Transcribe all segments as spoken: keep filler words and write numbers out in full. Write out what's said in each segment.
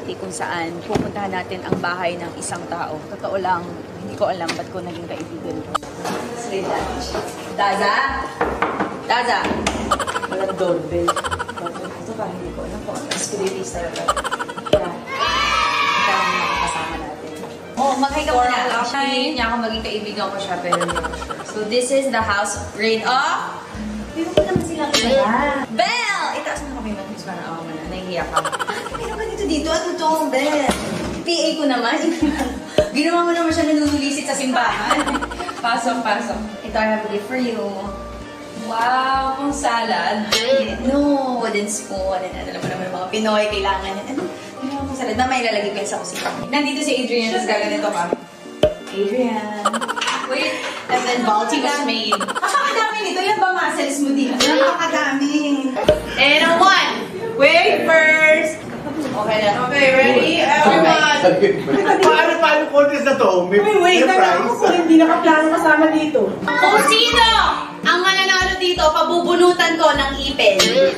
Makati kung saan pupuntahan natin ang bahay ng isang tao. Totoo lang, hindi ko alam ba't ko naging kaibigan ko. Slay lunch. Daza? Daza? Walang doorbell. Ito pa, hindi ko alam po. Securities talaga. Kaya, ikaw ang nakakasama natin. Oh, mag-hi ka muna. Actually, niya ako maging kaibigan ko siya, pero hindi ko siya. So, this is the house rain off. Pero ko naman silang isa. Bell! Itaas mo na kami ng please para ako na. Nahihiya ka. Meron ka dito dito? Ano to, Bell? P A ko naman. Ginawa mo naman siya nanunulisit sa simbahan. Pasok, pasok. Ito, I have a gift for you. Wow, kung salad. No, wooden spoon. Alam mo naman mga Pinoy, kailangan yan. Ano? Ginawa kong salad na may lalagay pa sa kusina. Nandito si Adrian, tapos gaganito ka. Adrian. Wait, and then Balti was made. Napakadami nito. Yan ba muscles mo dito? Napakadami. And a one. Wait first. Okay na. Okay, ready? Everyone. Paano, paano contest na to? May, wait, wait. Kaya ako kung hindi nakaplano kasama dito. Kung sino ang mananalo dito, pabubunutan ko ng ipin.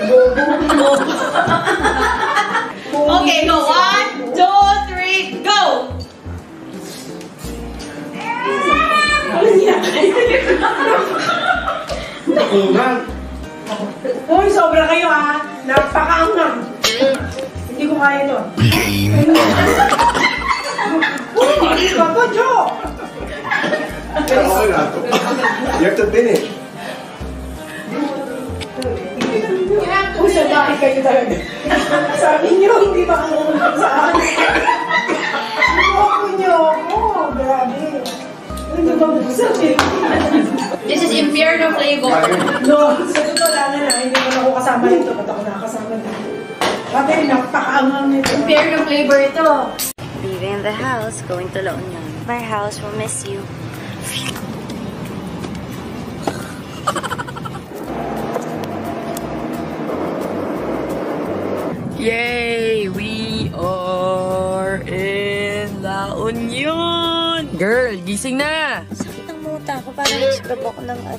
Okay, go. One, two, three, go! Nakungan. Uy, sobra kayo ha. Napakaangang. Hindi ko kaya ito. Uy, hindi ka po, Joe. Okay na ito. You have to finish. Uy, sa dahil kayo talaga. Sabi niyo, hindi makakungan sa akin. Ako niyo ako. Grabe. Hindi ba buksan eh? This is Inferno flavor. No, sa totoo lang na, hindi mo ako kasama nito. Ba't ako nakasama nito? Bakit napakaangang nito? Inferno flavor ito. Leaving the house, going to La Union. My house will miss you. Yay! We are in La Union! Girl, gising na! Sakit ang muta ko. Parang nagsibab ako ng at.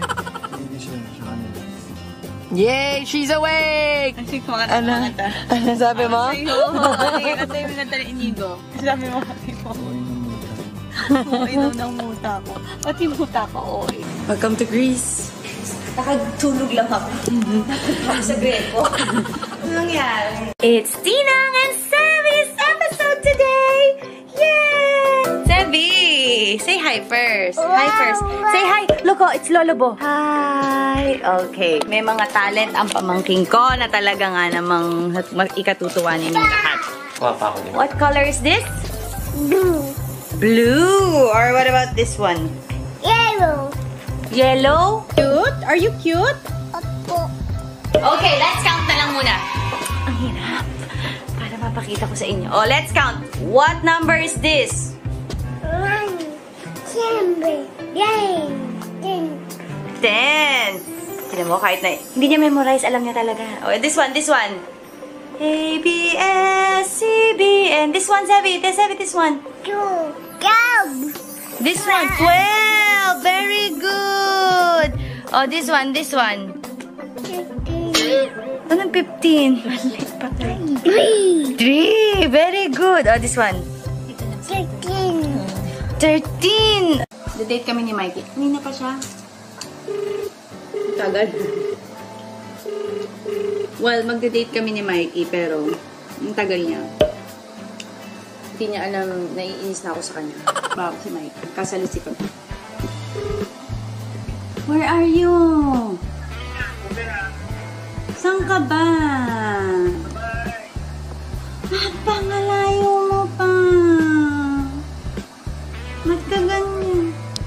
Yay! She's awake! Ano? Ano sabi mo? Ano yung ganda na inigo? Sabi mo, sabi mo. Oy, daw ng muta ko. Pati muta ko, oy. Welcome to Greece. Nakatulog lang ako. Nakatulog sa Greco. Ano nangyari? It's Tinang and Sevi's episode today! Yay! Sevi! Say hi first. Hi first. Say hi! Look, oh, it's Lolo Bo. Hi! Okay. May mga talent ang pamangking ko na talaga nga namang ikatutuwa ninyong lahat. Wapa ako din. What color is this? Blue. Blue! Or what about this one? Yellow. Yellow? Cute? Are you cute? Opo. Okay, let's count na lang muna. Ang hirap. Para mapakita ko sa inyo. Oh, let's count. What number is this? One. Siyempre. Yan. Ten. Ten. Tignan mo, kahit na hindi niya memorize, alam niya talaga. Oh, this one, this one. A, B, S, C, B, N. This one, Sevi. This, Sevi, this one. Two. Go. This one, twelve. Very good. Oh, this one, this one. Fifteen. Anong fifteen? Three. Three. Very good. Oh, this one. Thirteen. thirteen. The-date kami ni Mikey. Kanina pa siya. Tagal. Well, magde-date kami ni Mikey, pero ang tagal niya. Hindi niya alam, naiinis na ako sa kanya. Bago si Mikey. Kasalisi ko. Where are you? Saan ka ba? Napangalayo mo pa. Ba't ka ganyan?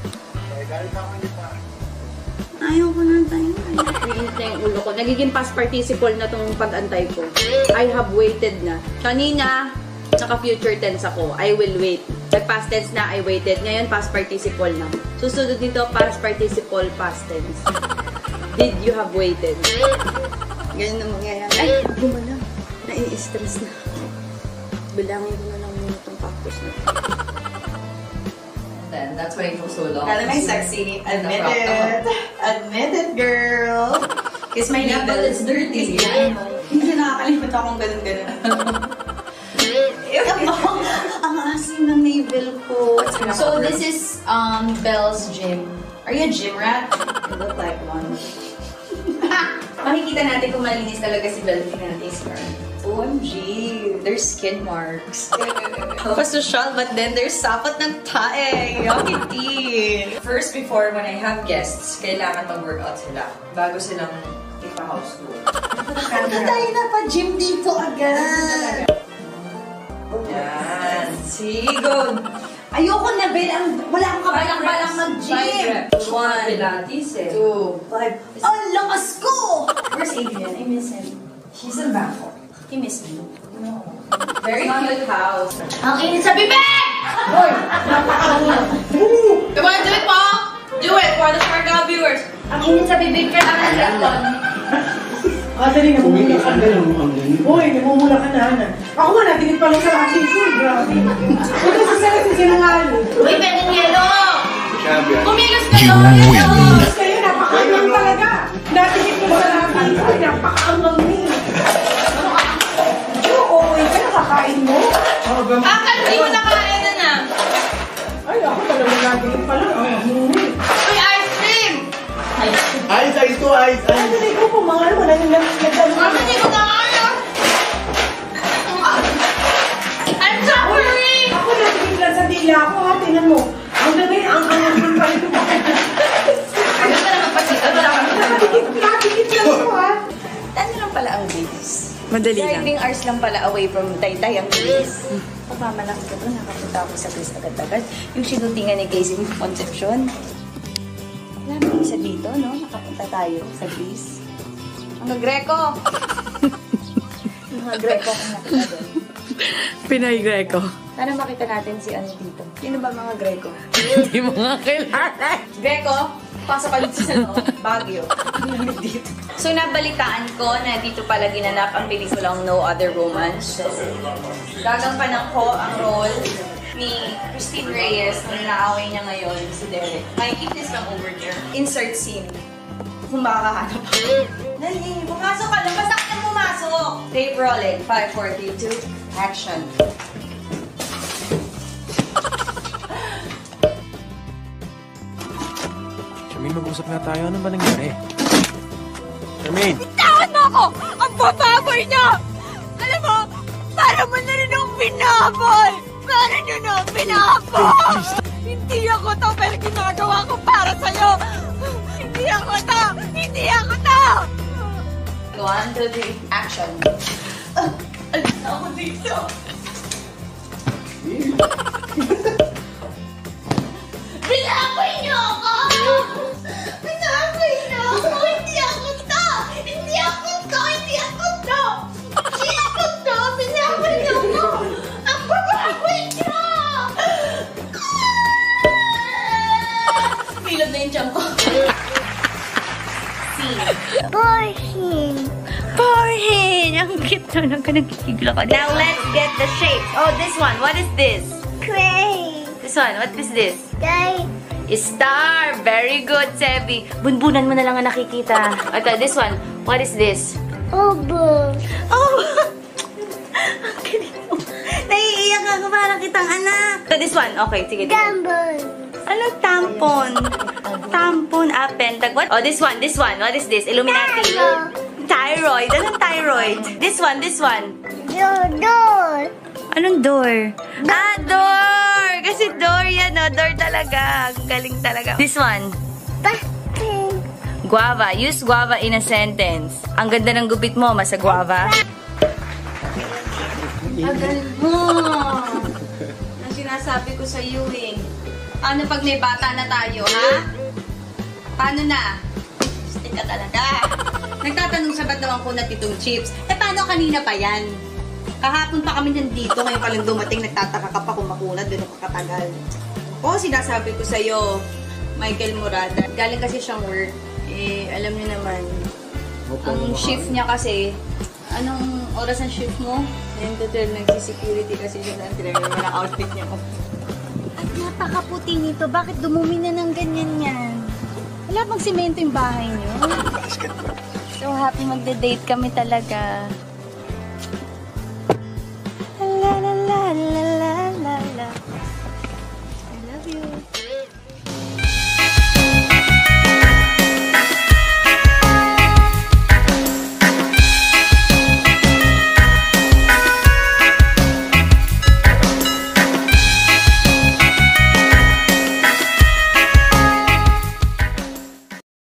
Ayaw ko na tayo. Naiinit na yung ulo ko. Nagiging past participle na tong pag-antay ko. I have waited na. Kanina, naka-future tense ako. I will wait. Nag-past tense na, I waited. Ngayon, past participle na. Susunod dito, past participle, past tense. Did you have waited? Ganyan na mangyayari. Ay, gumalang. Nai-stress na. Bilangin ko na lang muna itong cactus na. Then that's why it was so long. Alam mo yung sexy. Admit it. Admit it, girl. Kiss my Yeah, but nipple. it's dirty. Hindi nakakalimut akong ganun-ganun. Ang asim ng navel ko. So, this is um Belle's gym. Are you a gym rat? You look like one. Makikita natin kung malinis talaga si Belle. Tingnan natin yung scar. O M G, there's skin marks. Pasosyal, but then there's sapot ng tae. Yakiti. First, before when I have guests, kailangan mag-workout sila bago silang ipa-house tour. Ito tayo na pa-gym dito agad. Yan. See, go. Ayoko na, Belle. Ang, wala akong kabalang-balang mag-gym. One, Pilates, eh. two, five. Ang lakas ko! Where's Adrian? I miss him. She's in Bangkok. He missed me. No. Very cute house. Ang init sa bibig! Hoy! Napakauna. Come on, do it, Pa! Do it for the Sparkle viewers. Ang init sa bibig ka lang ang lapon. Ah, dali, namumula ka na. Ang ganyan. Hoy, namumula ka na, Ana. Ako nga, natingin pa lang sa aking food. Grabe. Ito sa sarap yung sinangali. Uy, pwedeng yelo! Sabi ah. Kumilos ka doon! Tapos kayo, napakaangang talaga. Natingin ko sa aking food. Napakaangang ni. Oo, okay ka, nakakain mo. Akal, di mo nakain na na. Ay, ako talaga natingin pa lang. Ang huli. Uy, ice cream! Ice, ice to ice, Ay, ice. dali ko po, mga ano, nagdalo Mama, di ko nakain. I'm suffering! Ako natingin lang sa dila ko, ha. Tingnan mo. Ang dami, ang angang pa rin ko. Ano pa naman pasita? Wala ka naman. Nakatikit, nakatikit lang ko, ha. Ano lang pala ang base? Madali lang. Driving hours lang pala away from Taytay ang base. Pagmamalaki ko doon, nakapunta ako sa Greece agad-agad. Yung sinutingan ni Casey with Concepcion. Wala may isa dito, no? Nakapunta tayo sa Greece. Mga Greco! Mga Greco kung nakita doon. Pinoy Greco. Sana makita natin si ano dito. Sino ba mga Greco? Hindi mo nga kilala. Greco, pasok ka dito sa no, Baguio. Dito. So, nabalitaan ko na dito pala ginanap ang pelikulang No Other Romance. So, gagampanan ko ang role ni Christine Reyes na naaway niya ngayon si Derek. Makikita lang over there. Insert scene. Kung makakahanap ako. Dali, pumasok ka lang. Basta ka na pumasok. Tape rolling. five, four, three, two, action. Charmaine, mag-usap nga tayo. Ano ba nangyari? Charmaine! Bitawan mo ako! Ang bababoy niya! Alam mo, para mo na rin akong pinabol! Para nyo na akong pinabol! Hindi ako to, pero ginagawa ko para sa'yo! Hindi ako to! Hindi ako to! One, two, three, action. Ah, alis na ako dito. Binaboy niyo ako! Binaboy niyo ako! Hindi ako to! Hindi ako to! Hindi ako to! Hindi ako to! Binaboy niyo ako! Ang bababoy niyo! Pilod na yung tiyan ko. Boring. Porhin! Ang cute na lang ka nagkikigla ka. Now let's get the shapes. Oh, this one. What is this? Cray. This one. What is this? Day. Star! Very good, Sebi. Bunbunan mo na lang ang nakikita. Ito, this one. What is this? Obo. Oh! Ang galing mo. Naiiyak ako parang kitang anak. So, this one. Okay, sige. Gambol. Ano tampon? Tampon, ah, pentag. What? Oh, this one, this one. What is this? Illuminati. Thyroid. Thyroid. Anong thyroid? This one, this one. Dodol. Anong door? Ah, door! Kasi door yan, no? Door talaga. Ang galing talaga. This one. Pasting. Guava. Use guava in a sentence. Ang ganda ng gupit mo, masa guava. Agal mo! Ang sinasabi ko sa iyo eh. Paano pag may bata na tayo, ha? Paano na? Stick ka talaga. Nagtatanong sa ba't naman ko na titong chips. Eh, paano kanina pa yan? Kahapon pa kami nandito, ngayon pa lang dumating, nagtataka ka pa kung makunat, doon ka katagal. Oo, sinasabi ko sa'yo, Michael Murada. Galing kasi siyang work. Eh, alam niyo naman, ang shift niya kasi, anong oras ang shift mo? nine to twelve, nagsi-security kasi siya na tinagay mo ng outfit niya ko. At napakaputi nito. Bakit dumumi na ng ganyan yan? Wala bang simento yung bahay niyo? So happy magde-date kami talaga. La la la la la la.